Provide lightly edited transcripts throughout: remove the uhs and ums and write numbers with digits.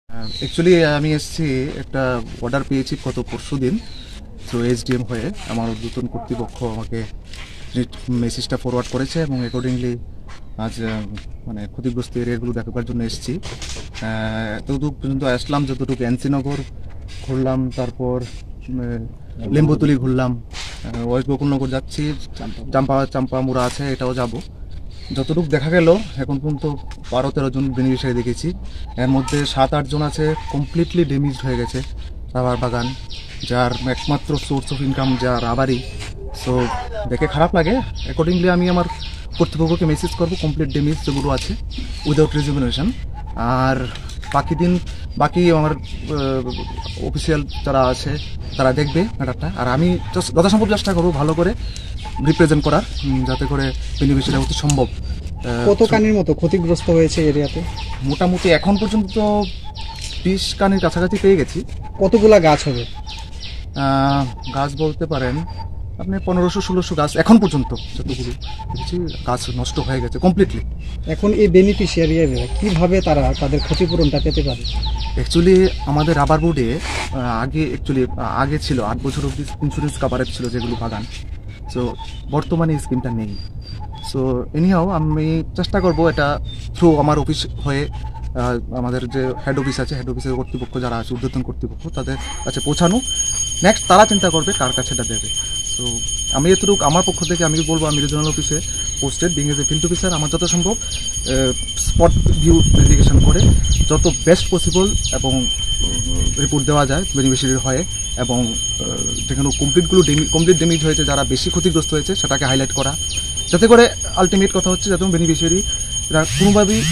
Actually আমি এসেছি একটা অর্ডার পেয়েছি গত পরশুদিন। তো এসডিএম হয়ে আমার ঊর্ধ্বতন কর্তৃপক্ষ আমাকে মেসেজটা ফরওয়ার্ড করেছে এবং অ্যাকর্ডিংলি আজ মানে ক্ষতিগ্রস্ত এরিয়াগুলো দেখাবার জন্য এসেছি। এতটুকু পর্যন্ত আসলাম, যতটুকু এনসিনগর ঘুরলাম, তারপর লিম্বুতুলি ঘুরলাম, ওয়েস্ট গোকুলনগর যাচ্ছি, চাম্পামুড়া আছে, এটাও যাব। যতটুকু দেখা গেল এখন পর্যন্ত 12-13 জন বেনিফিশিয়ারি দেখেছি। এর মধ্যে 7-8 জন আছে কমপ্লিটলি ড্যামেজড হয়ে গেছে রাবার বাগান, যার একমাত্র সোর্স অফ ইনকাম যা রাবারই। সো দেখে খারাপ লাগে। অ্যাকর্ডিংলি আমি আমার কর্তৃপক্ষকে মেসেজ করবো কমপ্লিট ড্যামেজ যেগুলো আছে উইদাউট রিজুমিনেশন। আর বাকি আমার অফিসিয়াল যারা আছে তারা দেখবে ম্যাটারটা। আর আমি যথাসম্ভব চেষ্টা করবো ভালো করে রিপ্রেজেন্ট করার, যাতে করে বেনিফিশিয়ারি অতি সম্ভব। কত কানির মতো ক্ষতিগ্রস্ত হয়েছে এরিয়াতে? মোটামুটি এখন পর্যন্ত 20 কানির কাছাকাছি পেয়ে গেছি। কতগুলা গাছ হবে? গাছ বলতে পারেন আপনি 1500-1600 গাছ এখন পর্যন্ত যতগুলো দেখছি গাছ নষ্ট হয়ে গেছে কমপ্লিটলি। এখন এই বেনিফিশিয়ারিরা কীভাবে তাদের ক্ষতিপূরণটা পেতে পারে? অ্যাকচুয়ালি আমাদের রাবার বোর্ডে আগে ছিল 8 বছর অবধি ইন্স্যুরেন্স কাভারেজ ছিল যেগুলো বাগান। সো বর্তমানে এই স্কিমটা নেই। সো এনিহাও আমি চেষ্টা করব এটা থ্রু আমার অফিস হয়ে আমাদের যে হেড অফিস আছে, হেড অফিসের কর্তৃপক্ষ যারা আছে, ঊর্ধ্বতন কর্তৃপক্ষ, তাদের কাছে পৌঁছানো। নেক্সট তারা চিন্তা করবে কার কাছে এটা দেবে। সো আমি এতটুকু আমার পক্ষ থেকে আমি বলবো, আমি রিজনাল অফিসে posted being as a field officer, আমার যত সম্ভব স্পট ভিউ ভেরিফিকেশন করে যত বেস্ট পসিবল এবং রিপোর্ট দেওয়া যায় বেনিফিশিয়ারির হয়ে, এবং যেখানে কমপ্লিট ড্যামেজ হয়েছে, যারা বেশি ক্ষতিগ্রস্ত হয়েছে সেটাকে হাইলাইট করা, যাতে করে আলটিমেট কথা হচ্ছে যাতে বেনিফিশিয়ারিরা কোনোভাবেই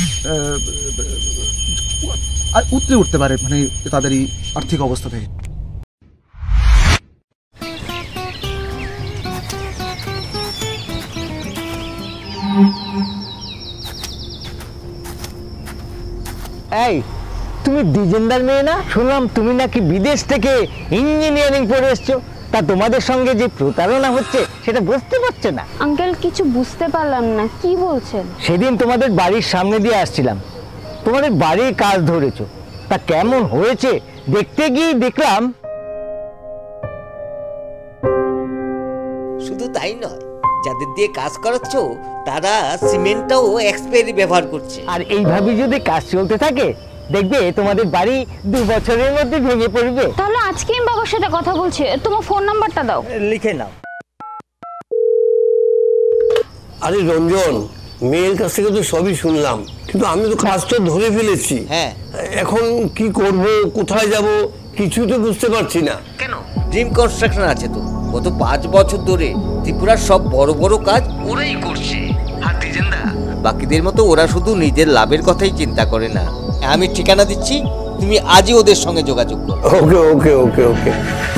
উতরে উঠতে পারে মানে তাদের এই আর্থিক অবস্থা থেকে। এই তুমি ডিজেন্দার মেয়ে না? শুনলাম তুমি নাকি বিদেশ থেকে ইঞ্জিনিয়ারিং পড়ে এসছো। তা তোমাদের সঙ্গে যে প্রতারণা হচ্ছে সেটা বুঝতে পারছো না? আঙ্কেল কিছু বুঝতে পারলাম না, কি বলছেন? সেদিন তোমাদের বাড়ির সামনে দিয়ে আসছিলাম, তোমাদের বাড়ির কাজ ধরেছো। তা কেমন হয়েছে দেখতে গিয়ে দেখলাম। শুধু তাই নয়, যাদের দিয়ে কাজ করাচ্ছ তারা সিমেন্টটাও এক্সপায়ারি ব্যবহার করছে। আর এইভাবে যদি কাজ চলতে থাকে দেখবে তোমাদের বাড়ি 2 বছরের মধ্যে ভেঙে পড়বে। তাহলে আজকে আমি বাবার সাথে কথা বলছি, তোমার ফোন নাম্বারটা দাও। লিখে নাও। আরে রঞ্জন, মেয়ের কাছ থেকে তো সবই শুনলাম, কিন্তু আমি তো কাজটা ধরে ফেলেছি। হ্যাঁ, এখন কি করব, কোথায় যাব, কিছুই তো বুঝতে পারছি না। কেন? ড্রিম কনস্ট্রাকশন আছে তো। গত 5 বছর ধরে ত্রিপুরার সব বড় বড় কাজ ওরাই করছে। আর ডিজেন্দা বাকিদের মতো ওরা শুধু নিজের লাভের কথাই চিন্তা করে না। আমি ঠিকানা দিচ্ছি, তুমি আজই ওদের সঙ্গে যোগাযোগ করো। ওকে ওকে ওকে ওকে